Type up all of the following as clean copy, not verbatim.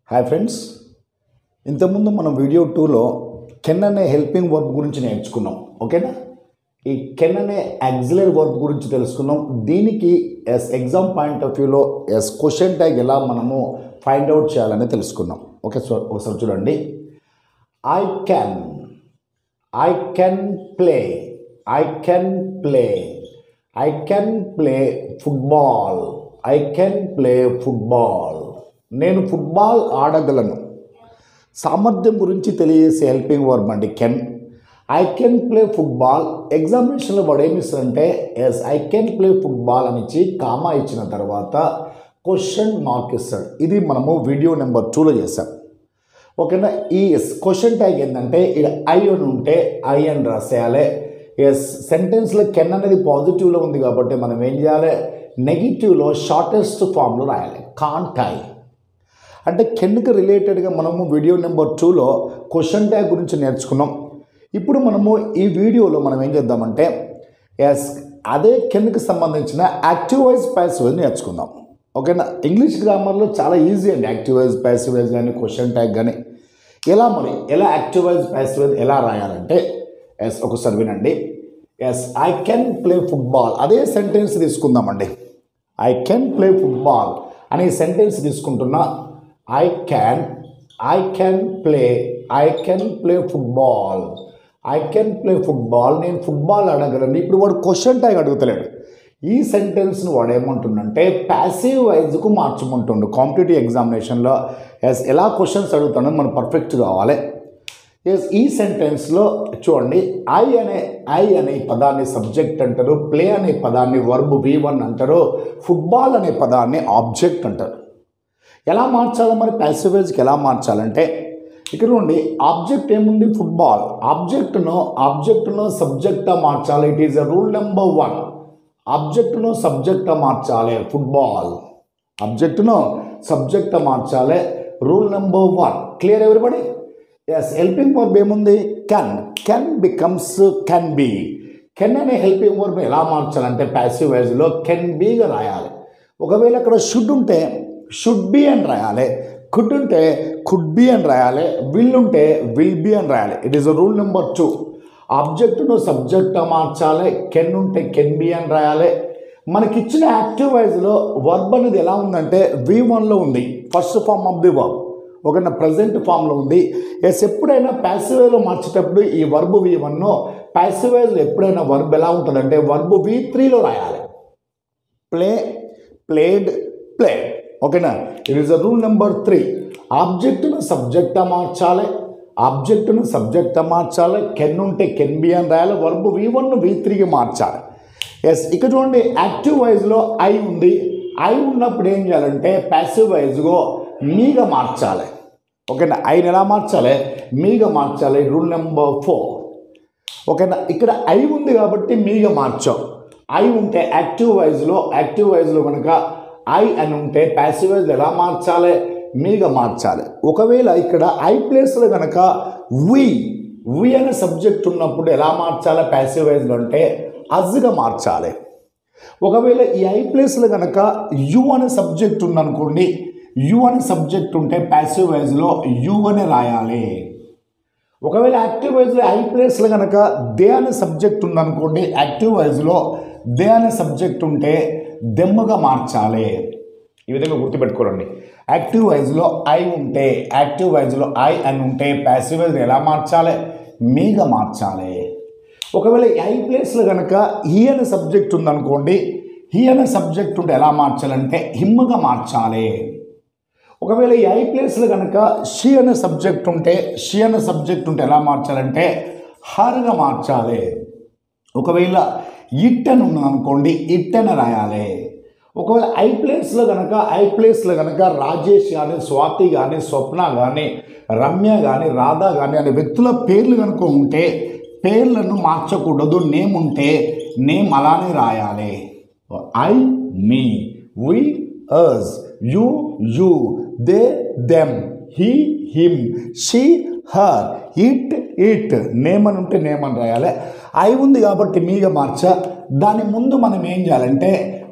Hi friends, ఇంతకుముందు మనం video 2లో కెన్ అనే హెల్పింగ్ వర్బ్ గురించి నేర్చుకున్నాం. ఓకేనా? ఈ కెన్ అనే ఆక్సిలరీ వర్బ్ గురించి తెలుసుకున్నాం. దీనికి ఎగ్జామ్ పాయింట్ ఆఫ్ వ్యూలో క్వశ్చన్ ట్యాగ్ ఎలా మనము ఫైండ్ అవుట్ చేయాలని తెలుసుకున్నాం. ఓకే, సో ఒకసారి చూడండి. I can play football. నేను ఫుట్బాల్ ఆడగలను. సామర్థ్యం గురించి తెలియజేసే హెల్పింగ్ వర్బ్ అండి can. I can play football. ఎగ్జామినేషన్లో వాడు ఏమి ఇస్తారంటే ఐ కెన్ ప్లే ఫుట్బాల్ అని ఇచ్చి కామా ఇచ్చిన తర్వాత క్వశ్చన్ మార్క్ ఇస్తాడు. ఇది మనము వీడియో నెంబర్ 2లో చేసాం. ఓకేనా? ఈ క్వశ్చన్ ట్యాగ్ ఏంటంటే ఇక్కడ ఐ అని ఉంటే ఐ అని రాసేయాలి. సెంటెన్స్లో కెన్ అనేది పాజిటివ్లో ఉంది కాబట్టి మనం ఏం చేయాలి? నెగిటివ్లో షార్టెస్ట్ ఫామ్లో రాయాలి. కాంట్ ఐ అంటే కెన్కి రిలేటెడ్గా మనము వీడియో నెంబర్ 2లో క్వశ్చన్ ట్యాగ్ గురించి నేర్చుకున్నాం. ఇప్పుడు మనము ఈ వీడియోలో మనం ఏం చేద్దామంటే అదే కెన్కి సంబంధించిన యాక్టివ్ వైజ్ ప్యాసివ్ వైజ్ నేర్చుకుందాం. ఓకేనా? ఇంగ్లీష్ గ్రామర్లో చాలా ఈజీ అండి. యాక్టివ్ వైజ్ ప్యాసివ్ వైజ్ కానీ క్వశ్చన్ ట్యాగ్ కానీ ఎలా యాక్టివ్ వైజ్ ప్యాసివ్ వైజ్ ఎలా రాయాలంటే ఒకసారి వినండి. ఐ కెన్ ప్లే ఫుట్బాల్ అదే సెంటెన్స్ తీసుకుందామండి. ఐ కెన్ ప్లే ఫుట్బాల్ అనే సెంటెన్స్ తీసుకుంటున్నా. I can play football. నేను ఫుట్బాల్ ఆడగలను. ఇప్పుడు వాడు క్వశ్చన్ ట్యాగ్ అడుగుతలేడు. ఈ సెంటెన్స్ను వాడు ఏమంటుండంటే ప్యాసివ్ వైజ్కు మార్చమంటుండు. కాంపిటేటివ్ ఎగ్జామినేషన్లో ఎలా క్వశ్చన్స్ అడుగుతాడో మనం పర్ఫెక్ట్ కావాలి. ఈ సెంటెన్స్లో చూడండి, ఐ అనే పదాన్ని సబ్జెక్ట్ అంటారు, ప్లే అనే పదాన్ని వర్బ్ V1 అంటారు, ఫుట్బాల్ అనే పదాన్ని ఆబ్జెక్ట్ అంటారు. ఎలా మార్చాలో మరి ప్యాసివ్ వైజ్కి ఎలా మార్చాలంటే ఇక్కడ నుండి ఆబ్జెక్ట్ ఏముంది? ఫుట్బాల్. ఆబ్జెక్ట్ను సబ్జెక్ట్గా మార్చాలి. It is rule number 1. ఆబ్జెక్ట్ను సబ్జెక్ట్గా మార్చాలి. ఫుట్బాల్ ఆబ్జెక్ట్ను సబ్జెక్ట్గా మార్చాలి. Rule number 1. Clear everybody? Helping verb ఏముంది? Can becomes can be. Can అనే హెల్పింగ్ వర్బ్ ఎలా మార్చాలంటే ప్యాసివ్ వైజ్లో కెన్ బీగా రాయాలి. ఒకవేళ అక్కడ షుడ్ ఉంటే షుడ్ బీ అని రాయాలి. కుడ్ ఉంటే కుడ్ బీ అని రాయాలి. విల్ ఉంటే విల్ బీ అని రాయాలి. It is rule number 2. ఆబ్జెక్ట్ను సబ్జెక్ట్గా మార్చాలి. కెన్ ఉంటే కెన్ బీ అని రాయాలి. మనకిచ్చిన యాక్టివ్ వైజ్లో వర్బ్ అనేది ఎలా ఉందంటే V1లో ఉంది, first form of the verb. ఒకనా ప్రజెంట్ ఫామ్లో ఉంది. ఎప్పుడైనా ప్యాసివ్ వైజ్లో మార్చేటప్పుడు ఈ వర్బ్ V1 ప్యాసివ్ వైజ్లో ఎప్పుడైనా వర్బ్ ఎలా ఉంటుందంటే వర్బ్ V3లో రాయాలి. ప్లేడ్. ఓకేనా? It is rule number 3. ఆబ్జెక్ట్ను సబ్జెక్ట్గా మార్చాలి. కెన్ ఉంటే కెన్ బి అని రాయాలి. వర్బ్ V1 V3కి మార్చాలి. ఇక్కడ చూడండి, యాక్టివ్ వైజ్లో ఐ ఉంది. ఐ ఉన్నప్పుడు ఏం చేయాలంటే ప్యాసివ్ వైజ్గా మీగా మార్చాలి. ఓకేనా? ఐని ఎలా మార్చాలి? మీగా మార్చాలి. Rule number 4. ఓకేనా? ఇక్కడ ఐ ఉంది కాబట్టి మీగా మార్చాం. ఐ ఉంటే యాక్టివ్ వైజ్లో కనుక ఐ అని ఉంటే ప్యాసివ్ వైజ్ ఎలా మార్చాలి? మీగా మార్చాలి. ఒకవేళ ఇక్కడ ఐ ప్లేస్లో కనుక వి అనే సబ్జెక్ట్ ఉన్నప్పుడు ఎలా మార్చాలి? ప్యాసివ్ వైజ్లో అంటే అజ్గా మార్చాలి. ఒకవేళ ఈ ఐ ప్లేస్లో కనుక యు అనే సబ్జెక్ట్ ఉందనుకోండి, యు అనే సబ్జెక్ట్ ఉంటే ప్యాసివ్ వైజ్లో యు అనే రాయాలి. ఒకవేళ యాక్టివ్ వైజ్లో ఐ ప్లేస్లో కనుక దే అనే సబ్జెక్ట్ ఉందనుకోండి, యాక్టివ్ వైజ్లో దే అనే సబ్జెక్ట్ ఉంటే దెమ్మగా మార్చాలి. ఈ విధంగా గుర్తుపెట్టుకోండి. యాక్టివ్ వైజ్లో ఐ అని ఉంటే ప్యాసివ్ వైజ్ ఎలా మార్చాలి? మీగా మార్చాలి. ఒకవేళ ఐ ప్లేస్లో కనుక హీ అనే సబ్జెక్ట్ ఉందనుకోండి, హీ అనే సబ్జెక్ట్ ఉంటే ఎలా మార్చాలంటే హిమ్గా మార్చాలి. ఒకవేళ ఈ ఐ ప్లేస్లో కనుక షీ అనే సబ్జెక్ట్ ఉంటే ఎలా మార్చాలంటే హర్గా మార్చాలి. ఒకవేళ ఇట్ అని ఉన్నదనుకోండి, ఇట్ అని రాయాలి. ఒకవేళ ఐ ప్లేస్లో కనుక రాజేష్ కానీ, స్వాతి కానీ, స్వప్న కానీ, రమ్య కానీ, రాధా కానీ అనే వ్యక్తుల పేర్లు కనుక ఉంటే పేర్లను మార్చకూడదు. నేమ్ ఉంటే నేమ్ అలానే రాయాలి. I, me, we, us, you, they, them, he, him, she, her, it. Name అని ఉంటే నేమ్ అని రాయాలి. ఐ ఉంది కాబట్టి మీగా దాని ముందు మనం ఏం చేయాలంటే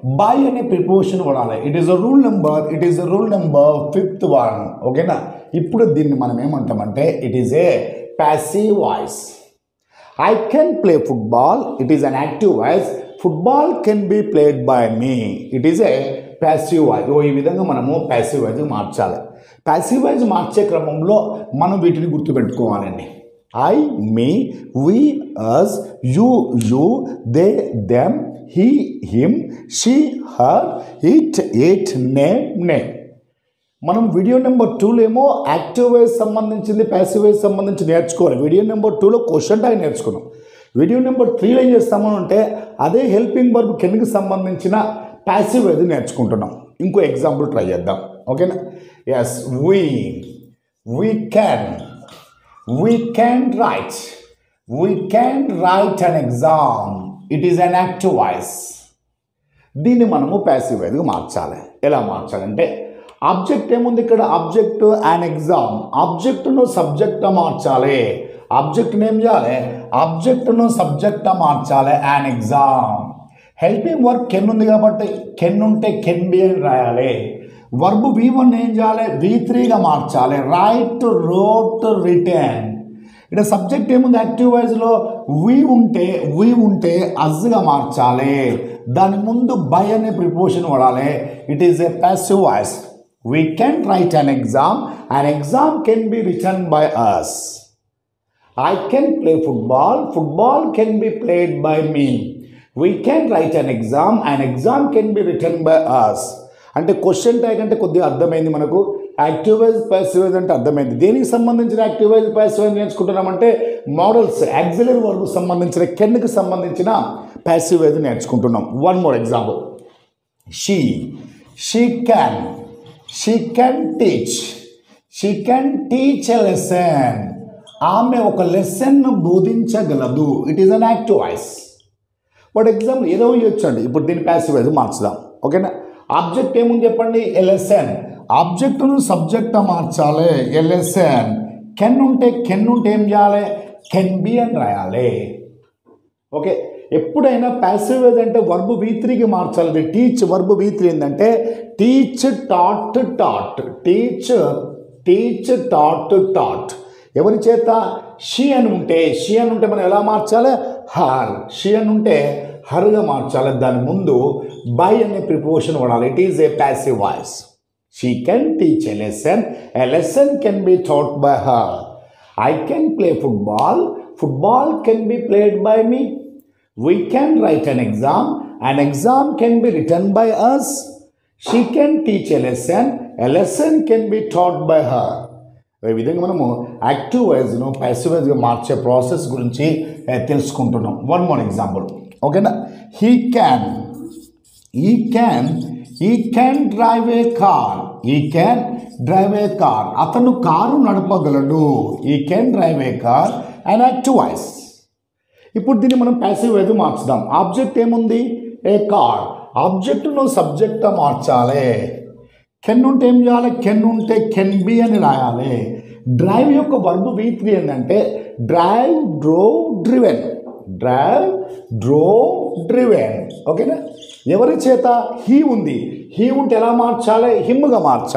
బై అనే ప్రిపోజిషన్ వాడాలి. It is a rule number 5th one. ఓకేనా? ఇప్పుడు దీన్ని మనం ఏమంటామంటే it is a passive voice. I can play football. It is an active voice. Football can be played by me. It is a passive voice. ఈ విధంగా మనము passive voice మార్చాలి. Passive voice మార్చే క్రమంలో మనం వీటిని గుర్తుపెట్టుకోవాలండి. I, me, we, us, you, they, them, he, him, she, her, it, name. మనం వీడియో నెంబర్ 2లో ఏమో యాక్టివ్ వాయిస్ సంబంధించింది, ప్యాసివ్ వాయిస్ సంబంధించి నేర్చుకోవాలి. వీడియో నెంబర్ 2లో క్వశ్చన్ ట్యాగ్ నేర్చుకున్నాం. వీడియో నెంబర్ 3లో ఏం చేస్తాము అంటే అదే హెల్పింగ్ వర్బ్ కెన్కి సంబంధించిన ప్యాసివ్ వాయిస్ నేర్చుకుంటున్నాం. ఇంకో ఎగ్జాంపుల్ ట్రై చేద్దాం. ఓకేనా? Yes, we can write an exam. It is an active voice. దీన్ని మనము ప్యాసివ్ వాయిస్గా మార్చాలి. ఎలా మార్చాలంటే ఆబ్జెక్ట్ ఏముంది ఇక్కడ? Object and exam. ఆబ్జెక్ట్ను సబ్జెక్ట్ మార్చాలి. ఆబ్జెక్ట్ని ఏం చేయాలి? ఆబ్జెక్ట్ను సబ్జెక్ట్ మార్చాలి. And exam. Helping work can ఉంది కాబట్టి కెన్ ఉంటే కెన్ బి అని రాయాలి. వర్బ్ V1 ఏం చేయాలి? V3గా మార్చాలి. Write, wrote, written. ఇక్కడ సబ్జెక్ట్ ఏముంది? యాక్టివ్ వాయిస్లో వి ఉంటే అజ్గా మార్చాలి. దాని ముందు బై అనే ప్రిపోజిషన్ వాడాలి. It is a passive voice. We can write an exam. An exam can be written by us. I can play football. Football can be played by me. We can write an exam. An exam can be written by us. అంటే question tag అంటే కొద్దిగా అర్థమైంది మనకు. Active voice, passive voice అంటే అర్థమైంది. దేనికి సంబంధించిన active voice, passive voice నేర్చుకుంటున్నామంటే మోడల్స్, యాక్సిలరీ వర్బ్ సంబంధించిన కెన్కి సంబంధించిన ప్యాసివ్ వాయిస్ నేర్చుకుంటున్నాం. One more example. She can teach a lesson. ఆమె ఒక లెసన్ను బోధించగలదు. It is an active voice. But example ఏదో ఇవ్వచ్చండి. ఇప్పుడు దీన్ని ప్యాసివ్ వాయిస్ మార్చుదాం. ఓకేనా? ఆబ్జెక్ట్ ఏముంది చెప్పండి? A lesson. ఆబ్జెక్ట్ను సబ్జెక్ట్ మార్చాలి. ఎ లెసన్. కెన్ ఉంటే ఏం చేయాలి? కెన్ బి అని రాయాలి. ఓకే? ఎప్పుడైనా ప్యాసివ్ వాయిస్ అంటే వర్బ్ V3కి మార్చాలి. టీచ్ వర్బ్ V3 ఏంటంటే టీచ్, టాట్. ఎవరి చేత? షీ అని ఉంటే మనం ఎలా మార్చాలి? హర్. షీ అని ఉంటే హర్గా మార్చాలి. దాని ముందు బై అనే ప్రిపోజిషన్ వాడాలి. It is a passive voice. She can teach a lesson. A lesson can be taught by her. I can play football can be played by me. We can write an exam can be written by us. She can teach a lesson can be taught by her. ఈ విధంగా మనము active వాయిస్ను passive వాయిస్గా మార్చే process గురించి తెలుసుకుంటున్నాం. One more example. ఓకేనా? He can drive a car. అతను car నడపగలడు. He can drive a car. an active voice. ఇప్పుడు దీన్ని మనం ప్యాసివ్ వాయిస్ మార్చుదాం. ఆబ్జెక్ట్ ఏముంది? A car. ఆబ్జెక్ట్ను సబ్జెక్ట్గా మార్చాలి. కెన్ ఉంటే ఏం చేయాలి? కెన్ ఉంటే కెన్ బి అని రాయాలి. డ్రైవ్ యొక్క వర్బ్ V3 ఏంటంటే డ్రైవ్, డ్రివెన్. ఓకేనా? ఎవరి చేత? హీ ఉంది. హీ ఉంటే ఎలా మార్చాలి? హిమ్గా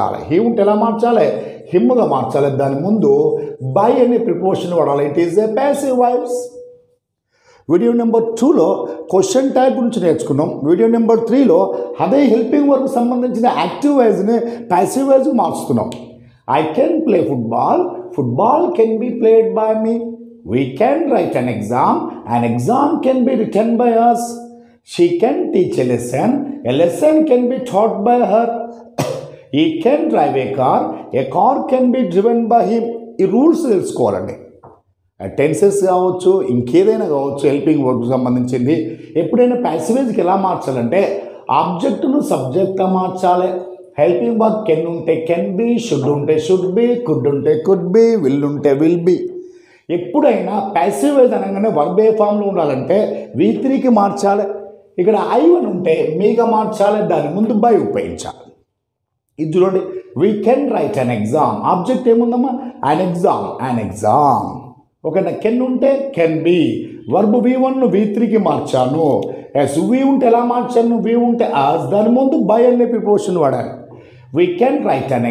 మార్చాలి. దాని ముందు బై అనే ప్రిపోజిషన్ వాడాలి. It is a passive voice. Video number 2లో క్వశ్చన్ ట్యాగ్ గురించి నేర్చుకున్నాం. వీడియో నెంబర్ 3లో అదే హెల్పింగ్ వర్క్ సంబంధించిన యాక్టివ్ వాయిస్ని ప్యాసివ్ వాయిస్ మార్చుతున్నాం. I can play football can be played by me. We can write an exam can be written by us. She can teach a lesson can be taught by her. He can drive a car can be driven by him. ఈ rules తెలుసుకోవాలండి. Tenses కావచ్చు, ఇంకేదైనా కావచ్చు, helping work సంబంధించింది. ఎప్పుడైనా passive వాయిస్కి ఎలా మార్చాలంటే ఆబ్జెక్ట్ను సబ్జెక్ట్గా మార్చాలి. హెల్పింగ్ వర్క్ కెన్ ఉంటే కెన్ బి, షుడ్ ఉంటే షుడ్ బి, కుడ్ ఉంటే కుడ్ బి, విల్ ఉంటే విల్ బి. ఎప్పుడైనా ప్యాసివ్ వాయిస్ అనగానే వర్బ్ ఏ ఫామ్లో ఉండాలంటే V3కి మార్చాలి. ఇక్కడ I1 ఉంటే మీగా మార్చాలి. దాని ముందు బై ఉపయోగించాలి. ఇది చూడండి. We can write an exam. Object ఏముందమ్మా? an exam. ఓకేనా? కెన్ ఉంటే కెన్ బి. వర్బ్ V1ను V3కి మార్చాను. ఎస్ వి ఉంటే ఎలా మార్చాను, వి ఉంటే as దాని ముందు బై అనే ప్రిపోజిషన్ వాడాను. We can write an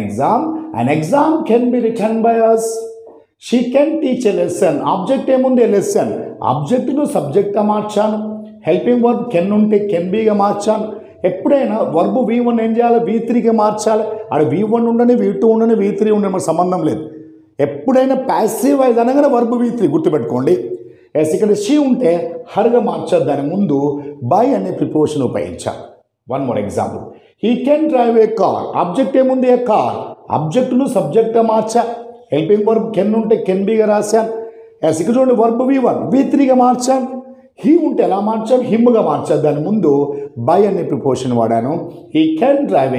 exam can be written by us. She can teach a lesson. Object ఏముంది, లెసన్. ఆబ్జెక్ట్ను సబ్జెక్ట్గా మార్చాను. హెల్పింగ్ వర్బ్ కెన్ ఉంటే కెన్ బీగా మార్చాను. ఎప్పుడైనా వర్బ్ V1 ఏం చేయాలి, V3గా మార్చాలి. అది V1 ఉండని, V2 ఉండని, V3 ఉండని మనకు సంబంధం లేదు. ఎప్పుడైనా ప్యాసివ్ వైజ్ అనగానే వర్బ్ V3 గుర్తుపెట్టుకోండి. ఎస్ ఇక్కడ షీ ఉంటే హర్గా మార్చాలి, దాని ముందు బై అనే ప్రిపోజిషన్ ఉపయోగించాలి. One more example, he can drive a car. Object ఏముంది, ఏ కార్. ఆబ్జెక్ట్ను సబ్జెక్ట్గా మార్చా. హెల్పింగ్ వర్బ్ కెన్ ఉంటే కెన్ బీగా రాశాను. ఎస్ ఇక్కడ చూడండి వర్బ్ V1 V3గా మార్చాను. హీ ఉంటే ఎలా మార్చాను, హిమ్గా మార్చాను, దాని ముందు బై అనే ప్రిపోజిషన్ వాడాను. He can drive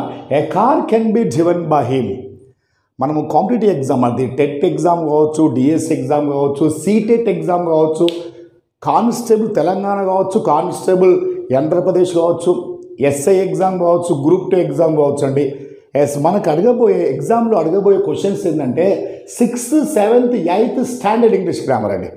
a car can be driven by him. మనము కాంపిటేటివ్ ఎగ్జామ్, అది టెట్ ఎగ్జామ్ కావచ్చు, డిఎస్ ఎగ్జామ్ కావచ్చు, సీటెట్ ఎగ్జామ్ కావచ్చు, కానిస్టేబుల్ తెలంగాణ కావచ్చు, కానిస్టేబుల్ ఆంధ్రప్రదేశ్ కావచ్చు, ఎస్ఐ ఎగ్జామ్ కావచ్చు, గ్రూప్ 2 ఎగ్జామ్ కావచ్చు అండి. ఎస్ మనకు ఎగ్జామ్లో అడగబోయే క్వశ్చన్స్ ఏంటంటే 6th, 7th, 8th standard English grammar అండి.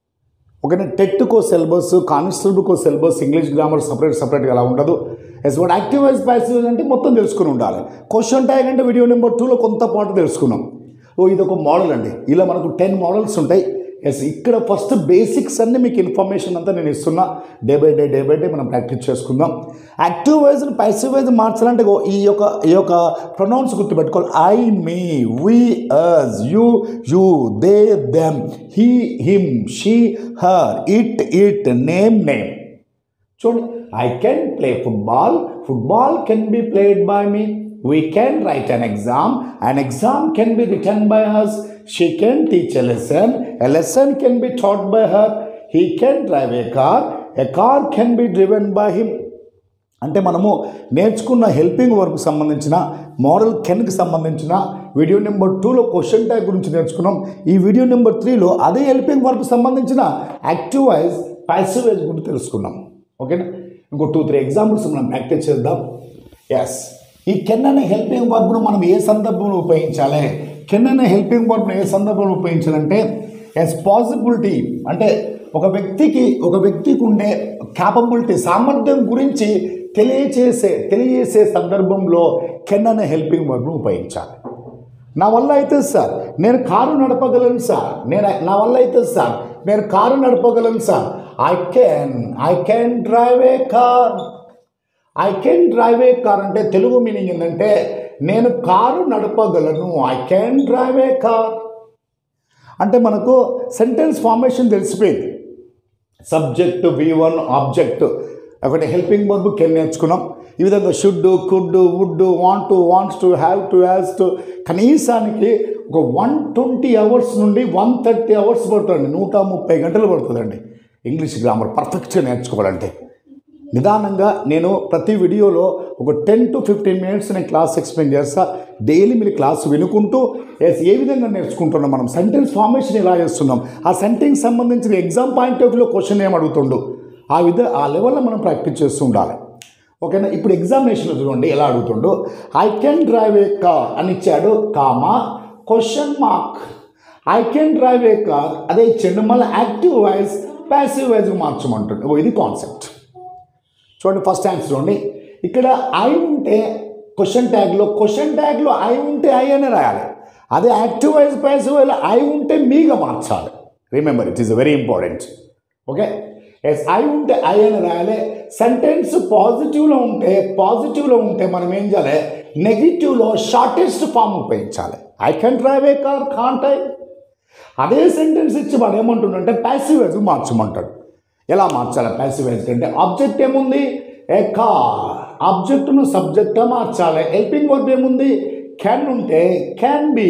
ఓకేనా, టెట్కో సిలబస్, కానిస్టేబుల్కో సిలబస్, ఇంగ్లీష్ గ్రామర్ సపరేట్గా అలా ఉండదు. Yes what active wise passive అంటే మొత్తం తెలుసుకుని ఉండాలి. క్వశ్చన్ ట్యాగ్ అంటే వీడియో నెంబర్ 2లో కొంత పాటు తెలుసుకున్నాం. ఇది ఒక మోడల్ అండి. ఇలా మనకు 10 మోడల్స్ ఉంటాయి. ఎస్ ఇక్కడ ఫస్ట్ బేసిక్స్ అన్ని మీకు ఇన్ఫర్మేషన్ అంతా నేను ఇస్తున్నా. డే బై డే మనం ప్రాక్టీస్ చేసుకుందాం. యాక్టివ్ వైజ్ ప్యాసివ్ వైజ్ మార్చాలంటే ఈ యొక్క ప్రొనౌన్స్ గుర్తుపెట్టుకోవాలి. I, me, we, us, you, they, them, he, him, she, her, it, name. చూడండి, I can play football can be played by me. We can write an exam can be written by us. She can teach a lesson can be taught by her. He can drive a car can be driven by him. అంటే మనము నేర్చుకున్న helping work సంబంధించిన modal కెన్కి సంబంధించిన video number 2లో question tag గురించి నేర్చుకున్నాం. ఈ వీడియో నెంబర్ 3లో అదే హెల్పింగ్ వర్క్ సంబంధించిన యాక్టివ్ వైజ్ ప్యాసివ్ వైజ్ గురించి తెలుసుకున్నాం. ఓకేనా, ఇంకో 2-3 ఎగ్జాంపుల్స్ మనం ప్రాక్టీస్ చేద్దాం. ఎస్ ఈ కెన్ అనే హెల్పింగ్ వర్బ్ను మనం ఏ సందర్భంలో ఉపయోగించాలి, కెన్ అనే హెల్పింగ్ వర్బ్ను ఏ సందర్భంలో ఉపయోగించాలంటే ఎస్ పాసిబిలిటీ అంటే ఒక వ్యక్తికి ఉండే క్యాపబిలిటీ, సామర్థ్యం గురించి తెలియజేసే సందర్భంలో కెన్ అనే హెల్పింగ్ వర్బ్ను ఉపయోగించాలి. నా వల్ల అయితే సార్ నేను కారు నడపగలను సార్, నా వల్ల అయితే సార్ నేను కారు నడపగలను sir. I can drive a car. I can drive a car అంటే తెలుగు మీనింగ్ ఏంటంటే నేను కారు నడపగలను. I can drive a car అంటే మనకు సెంటెన్స్ ఫార్మేషన్ తెలిసిపోయింది. సబ్జెక్ట్ V1, ఆబ్జెక్ట్ ఒకటి హెల్పింగ్ వర్బ్ కెన్ నేర్చుకున్నాం. ఈ విధంగా should, could, would, wants to, have to, has to కనీసానికి ఒక 120 hours నుండి 130 hours పడుతుంది. 130 గంటలు పడుతుందండి ఇంగ్లీష్ గ్రామర్ పర్ఫెక్ట్గా నేర్చుకోవాలంటే. నిదానంగా నేను ప్రతి వీడియోలో ఒక 10 to 15 minutes నేను క్లాస్ ఎక్స్ప్లెయిన్ చేస్తా. డైలీ మీరు క్లాస్ వినుకుంటూ ఏ విధంగా నేర్చుకుంటున్నాం, మనం సెంటెన్స్ ఫార్మేషన్ ఎలా చేస్తున్నాం, ఆ సెంటెన్స్ సంబంధించిన ఎగ్జామ్ పాయింట్ ఆఫ్ వ్యూలో క్వశ్చన్ ఏం అడుగుతుండు, ఆ లెవెల్లో మనం ప్రాక్టీస్ చేస్తూ ఉండాలి. ఓకేనా, ఇప్పుడు ఎగ్జామినేషన్లో చూడండి ఎలా అడుగుతుండు. I can drive a car అని ఇచ్చాడు, comma question mark. I can drive a car అదే ఇచ్చాడు, మళ్ళీ యాక్టివ్ వైజ్ ప్యాసివ్ వైజ్ మార్చమంటుంది. ఇది కాన్సెప్ట్. చూడండి ఫస్ట్ ఆన్సర్ చూడండి. ఇక్కడ ఐ ఉంటే క్వశ్చన్ ట్యాగ్లో ఐ ఉంటే ఐ అనే రాయాలి. అదే active wise passive voice I ఉంటే మీగా మార్చాలి. Remember it is very important. Okay, yes I ఉంటే ఐ అని రాయాలి. సెంటెన్స్ పాజిటివ్లో ఉంటే మనం ఏం చేయాలి, నెగిటివ్లో షార్టెస్ట్ ఫామ్ ఉపయోగించాలి. I can drive a car, can't I. అదే సెంటెన్స్ ఇచ్చి వాడు ఏమంటుండంటే ప్యాసివ్ వైజ్ మార్చమంటాడు. ఎలా మార్చాలి ప్యాసివ్ వైజ్ అంటే ఆబ్జెక్ట్ ఏముంది, ఏ కార్, ఆబ్జెక్ట్ను సబ్జెక్ట్గా మార్చాలి. హెల్పింగ్ వర్బ్ ఏముంది, కెన్ ఉంటే కెన్ బి.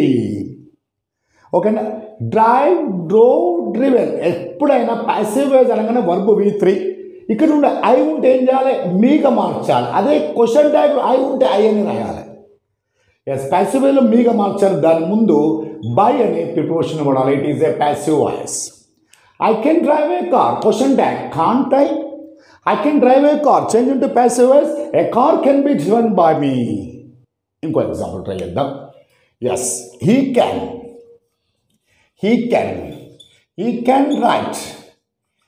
ఓకేనా, డ్రైవ్, డ్రోవ్, డ్రివెన్ ఎప్పుడైనా ప్యాసివ్ వైజ్ అనగానే వర్బ్ V3. ఇక్కడ ఉండే ఐ ఉంటే ఏం చేయాలి, మీగా మార్చాలి. అదే క్వశ్చన్ ట్యాగ్లో ఐ ఉంటే ఐ అని రాయాలి. ఎస్ ప్యాసివ్ వైజ్లో మీగా మార్చాలి, దాని ముందు బై అనే ప్రిపోజిషన్ వాడాలి. It is a passive voice. I can drive a car, question tag can't I. I can drive a car change into passive voice, a car can be driven by me. ఇంకో example try చేద్దాం. Yes he can write.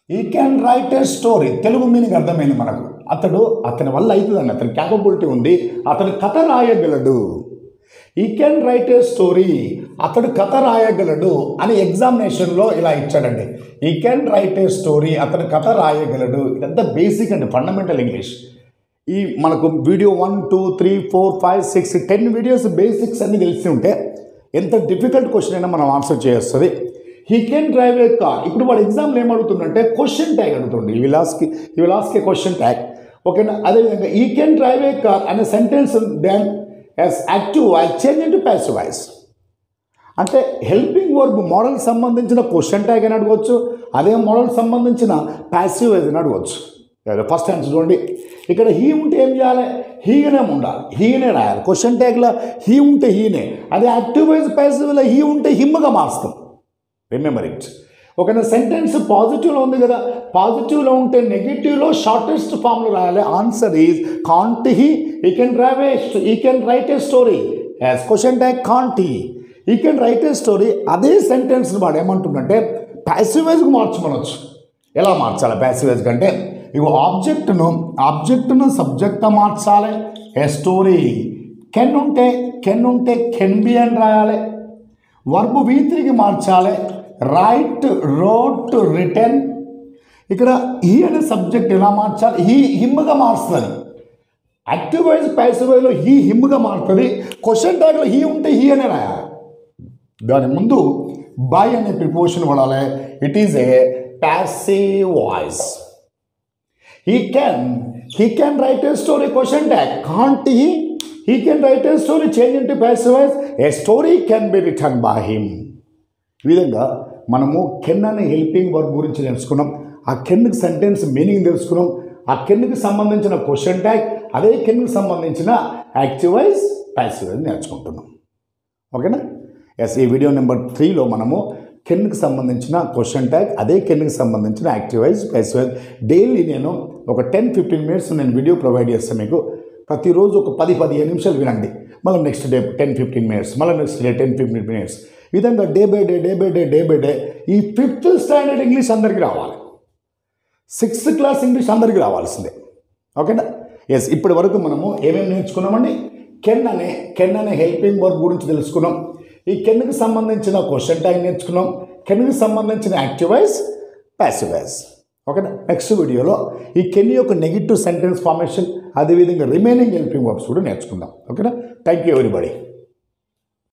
He can write a story. Telugu meaning అర్థమైంది మనకు. అతని వల్ల అవుతుందండి, అతని capability ఉంది, అతను కథ రాయగలడు. ఈ క్యాన్ రైట్ ఏ స్టోరీ, అతడు కథ రాయగలడు అని ఎగ్జామినేషన్లో ఇలా ఇచ్చాడండి. ఈ క్యాన్ రైట్ ఏ స్టోరీ, అతడు కథ రాయగలడు. ఇదంతా బేసిక్ అండి, ఫండమెంటల్ ఇంగ్లీష్. ఈ మనకు వీడియో 1, 2, 3, 4, 5, 6, 10 వీడియోస్ బేసిక్స్ అన్ని తెలిసి ఉంటే ఎంత డిఫికల్ట్ క్వశ్చన్ అయినా మనం ఆన్సర్ చేస్తుంది. He can drive a car. ఇప్పుడు వాడు ఎగ్జామ్లో ఏమడుగుతుందంటే క్వశ్చన్ ట్యాగ్ అడుగుతుంది. He will ask a question tag. ఓకేనా? అదేవిధంగా he can drive a car అనే sentence then as active voice change into passive voice. అంటే హెల్పింగ్ వర్బ్ మోడల్ సంబంధించిన క్వశ్చన్ ట్యాగ్ అని అడగవచ్చు, అదే మోడల్ సంబంధించిన ప్యాసివ్ వాయిస్ అని అడగవచ్చు. ఫస్ట్ ఆన్సర్ చూడండి. ఇక్కడ హీ ఉంటే ఏం చేయాలి? హీగానే ఉండాలి, హీనే రాయాలి. క్వశ్చన్ ట్యాగ్లో హీ ఉంటే హీనే, అదే యాక్టివ్ వాయిస్ ప్యాసివ్లో హీ ఉంటే హిమ్గా మార్స్తాం. Remember it. ఓకేనా? సెంటెన్స్ పాజిటివ్లో ఉంది కదా, పాజిటివ్లో ఉంటే నెగిటివ్లో షార్టెస్ట్ ఫామ్లో రాయాలి. Answer is can't he. He can write a story as question tag can't he. He can write a story. అదే సెంటెన్స్ని వాడు ఏమంటుందంటే ప్యాసివ్ వాయిస్కి మార్చమనొచ్చు. ఎలా మార్చాలి ప్యాసివ్ వాయిస్ కంటే? ఇగో ఆబ్జెక్ట్ను సబ్జెక్ట్గా మార్చాలి. ఏ స్టోరీ కెన్ ఉంటే కెన్ బి అని రాయాలి. వర్బ్ V3కి మార్చాలి. Write, wrote, written. ఇక్కడ హీ అనే సబ్జెక్ట్ ఎలా మార్చాలి? హిమ్గా మారుస్తుంది. యాక్టివ్ వాయిస్ ప్యాసివ్ వాయిస్లో హిమ్గా మారుతుంది. క్వశ్చన్ ట్యాగ్లో హీ ఉంటే హీ అనే రాయాలి. దాని ముందు బై అనే ప్రిపోజిషన్ వాడాలి. It is a passive voice. He can write a story, question tag. Can't he? He can write a story, change into passive voice. A story can be written by him. ఈ విధంగా మనము can అనే helping verb గురించి తెలుసుకున్నాం. ఆ కెన్కి sentence meaning తెలుసుకున్నాం. ఆ కెన్కి సంబంధించిన క్వశ్చన్ ట్యాగ్, అదే కెన్కి సంబంధించిన యాక్టివ్ వాయిస్ ప్యాసివ్ వాయిస్ నేర్చుకుంటున్నాం. ఓకేనా? ఎస్, ఈ వీడియో నెంబర్ 3లో మనము కెన్కి సంబంధించిన క్వశ్చన్ ట్యాగ్, అదే కెన్కి సంబంధించిన active voice passive voice daily నేను ఒక 10-15 మినిట్స్ నేను వీడియో ప్రొవైడ్ చేస్తాను మీకు. ప్రతిరోజు ఒక 10-15 నిమిషాలు వినండి. మళ్ళీ నెక్స్ట్ డే 10-15 మినిట్స్, మళ్ళీ నెక్స్ట్ డే 10-15 మినిట్స్. ఈ విధంగా డే బై డే ఈ 5th స్టాండర్డ్ ఇంగ్లీష్ అందరికీ రావాలి, 6th క్లాస్ ఇంగ్లీష్ అందరికీ రావాల్సిందే. ఓకేనా? ఎస్, ఇప్పటి వరకు మనము ఏమేమి నేర్చుకున్నామండి? కెన్ అనే హెల్పింగ్ వర్బ్ గురించి తెలుసుకున్నాం. ఈ కెన్కి సంబంధించిన క్వశ్చన్ ట్యాగ్ నేర్చుకున్నాం. కెన్కి సంబంధించిన యాక్టివ్ వాయిస్ ప్యాసివ్ వాయిస్. ఓకేనా? నెక్స్ట్ వీడియోలో ఈ కెన్ యొక్క నెగిటివ్ సెంటెన్స్ ఫార్మేషన్, అదేవిధంగా రిమైనింగ్ హెల్పింగ్ వర్బ్స్ కూడా నేర్చుకుందాం. ఓకేనా? Thank you everybody.